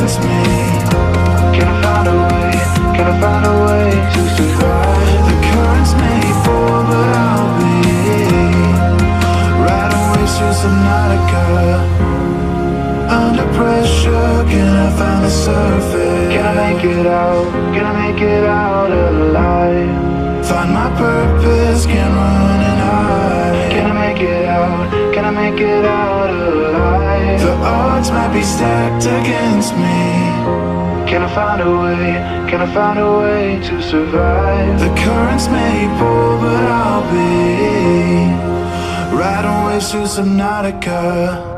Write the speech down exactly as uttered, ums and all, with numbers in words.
against me. Can I find a way, can I find a way to survive? The currents may fall, but I'll be riding waves through subnautica. Under pressure, can I find the surface? Can I make it out, can I make it out alive? Find my purpose, can't run and hide. Can I make it out, can I make it out alive? The odds might be stacked against me. Can I find a way, can I find a way to survive? The currents may pull, but I'll be riding waves through subnautica.